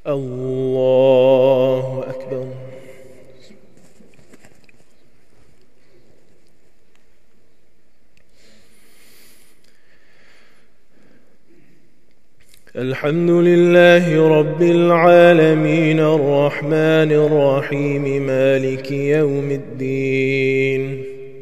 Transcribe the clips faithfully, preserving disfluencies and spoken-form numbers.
الله أكبر. الحمد لله رب العالمين الرحمن الرحيم مالك يوم الدين.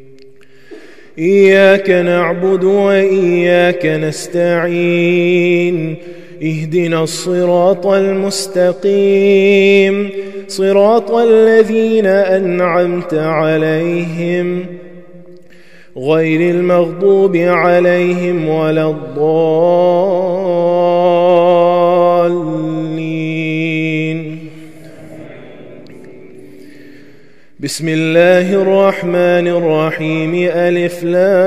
إياك نعبد وإياك نستعين. اهدنا الصراط المستقيم صراط الذين أنعمت عليهم غير المغضوب عليهم ولا الضالين. بسم الله الرحمن الرحيم. ألف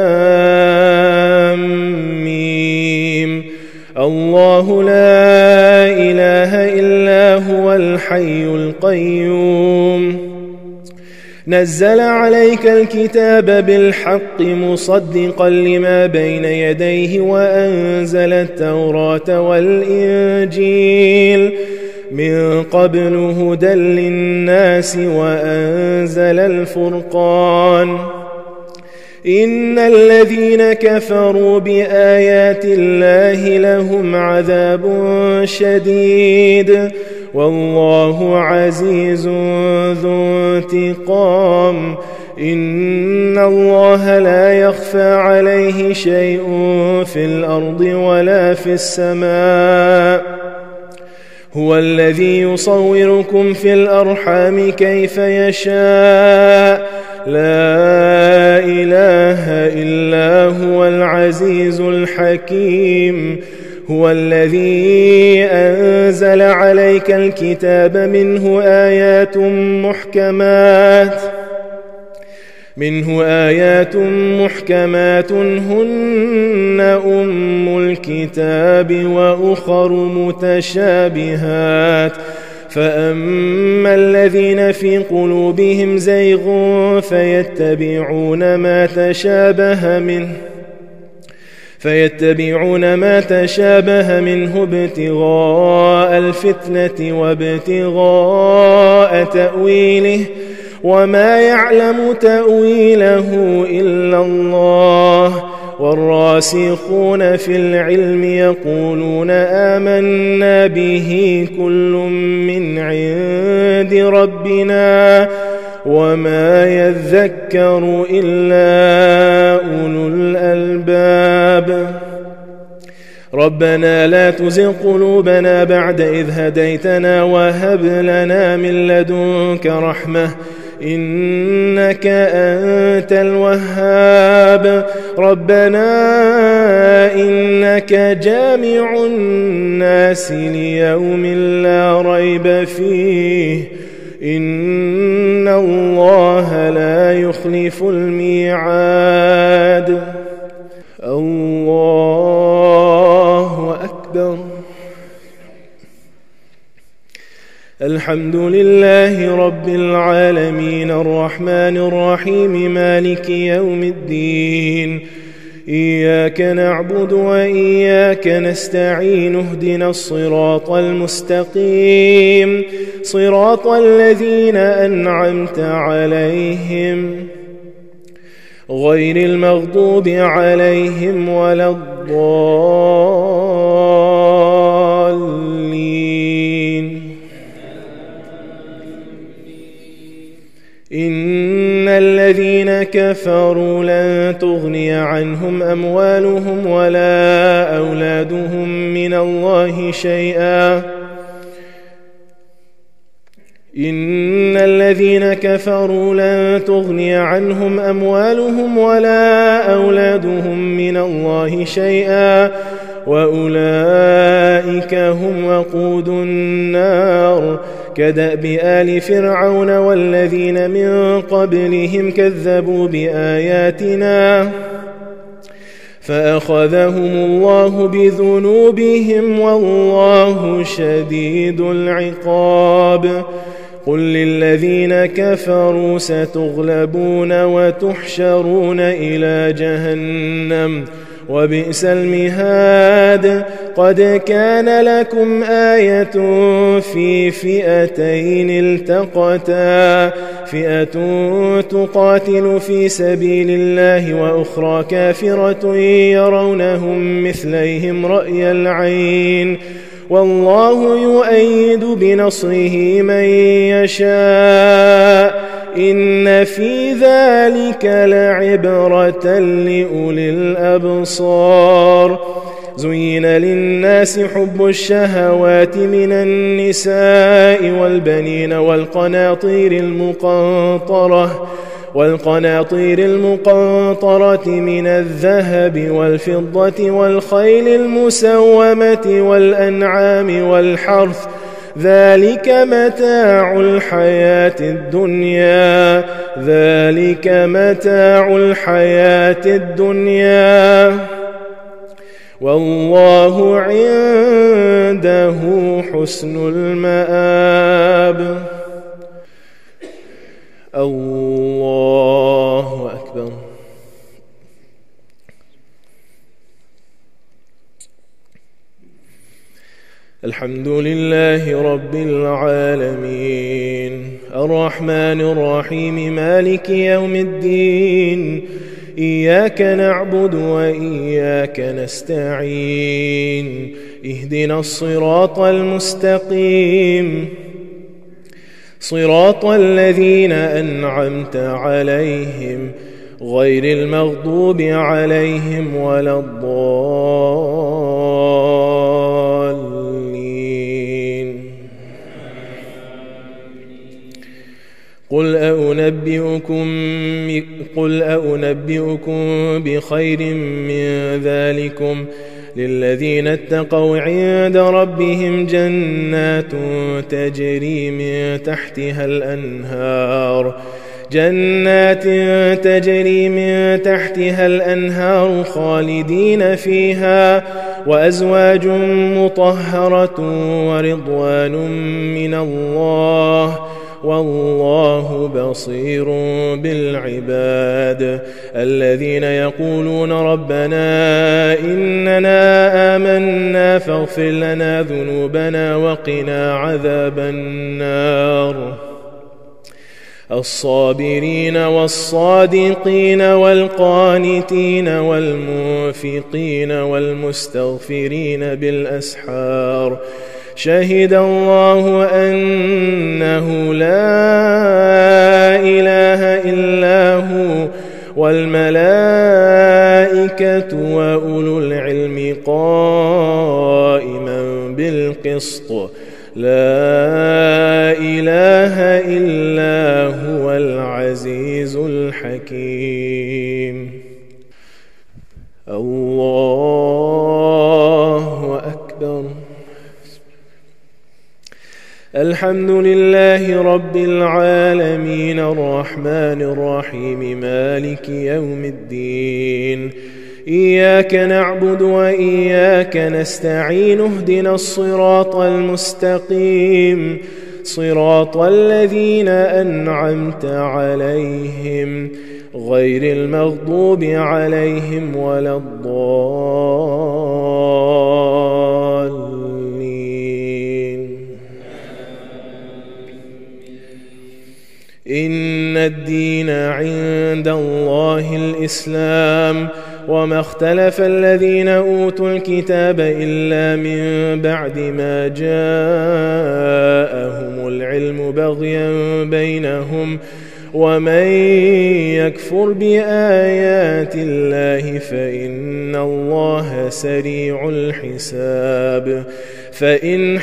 لام ميم. الله لا إله إلا هو الحي القيوم نزل عليك الكتاب بالحق مصدقا لما بين يديه وأنزل التوراة والإنجيل من قبل هدى للناس وأنزل الفرقان. إن الذين كفروا بآيات الله لهم عذاب شديد والله عزيز ذو انتقام. إن الله لا يخفى عليه شيء في الأرض ولا في السماء. هو الذي يصوركم في الأرحام كيف يشاء. لا إله إلا هو العزيز الحكيم. هو الذي أنزل عليك الكتاب منه آيات محكمات منه آيات محكمات هن أم الكتاب وأخر متشابهات. فأما الذين في قلوبهم زيغ فيتبعون ما تشابه منه فيتبعون ما تشابه منه ابتغاء الفتنة وابتغاء تأويله وما يعلم تأويله إلا الله. والراسخون في العلم يقولون آمنا به كل من عند ربنا وما يذكر إلا أولو الألباب. ربنا لا تزغ قلوبنا بعد إذ هديتنا وهب لنا من لدنك رحمة إنك أنت الوهاب. ربنا إنك جامع الناس ليوم لا ريب فيه إن الله لا يخلف الميعاد. الله أكبر. الحمد لله رب العالمين الرحمن الرحيم مالك يوم الدين. إياك نعبد وإياك نستعين. اهدنا الصراط المستقيم صراط الذين أنعمت عليهم غير المغضوب عليهم ولا الضالين. إن الذين كفروا لن تغني عنهم أموالهم ولا أولادهم من الله شيئا. إن الذين كفروا لن تغني عنهم أموالهم ولا أولادهم من الله شيئا وأولئك هم وقود النار. كدأب آل فرعون والذين من قبلهم كذبوا بآياتنا فأخذهم الله بذنوبهم والله شديد العقاب. قل للذين كفروا ستغلبون وتحشرون إلى جهنم وبئس المهاد. قد كان لكم آية في فئتين التقتا، فئة تقاتل في سبيل الله وأخرى كافرة يرونهم مثليهم رأي العين، والله يؤيد بنصره من يشاء. إن في ذلك لعبرة لأولي الأبصار. زين للناس حب الشهوات من النساء والبنين والقناطير المقنطرة والقناطير المقنطرة من الذهب والفضة والخيل المسومة والأنعام والحرث، ذلك متاع الحياة الدنيا ذلك متاع الحياة الدنيا والله عنده حسن المآب. الله أكبر. الحمد لله رب العالمين، الرحمن الرحيم، مالك يوم الدين، إياك نعبد وإياك نستعين، اهدنا الصراط المستقيم، صراط الذين أنعمت عليهم غير المغضوب عليهم ولا الضالين. قل أنبئكم قل أنبئكم بخير من ذلكم للذين اتقوا عند ربهم جنات تجري من تحتها الأنهار جنات تجري من تحتها الأنهار خالدين فيها، وأزواج مطهرة ورضوان من الله، والله بصير بالعباد. الذين يقولون ربنا إننا آمنا فاغفر لنا ذنوبنا وقنا عذاب النار. الصابرين والصادقين والقانتين والمنفقين والمستغفرين بالأسحار. شهد الله أنه لا إله إلا هو والملائكة وأولو العلم قائما بالقسط، لا إله إلا هو العزيز الحكيم. الله أكبر. الحمد لله رب العالمين، الرحمن الرحيم، مالك يوم الدين، إياك نعبد وإياك نستعين، اهدنا الصراط المستقيم، صراط الذين أنعمت عليهم غير المغضوب عليهم ولا الضالين. إن الدين عند الله الإسلام، وما اختلف الذين أوتوا الكتاب إلا من بعد ما جاءهم العلم بغيا بينهم، ومن يكفر بآيات الله فإن الله سريع الحساب. فإن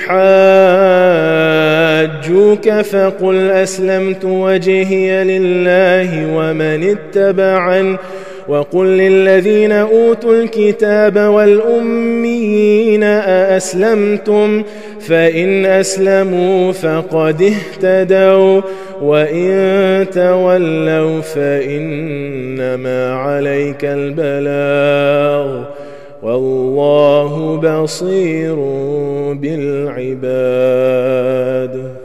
حاجوك فقل أسلمت وجهي لله ومن اتبعن، وقل للذين أوتوا الكتاب والأميين أأسلمتم، فإن أسلموا فقد اهتدوا، وإن تولوا فإنما عليك البلاغ، والله بصير بالعباد.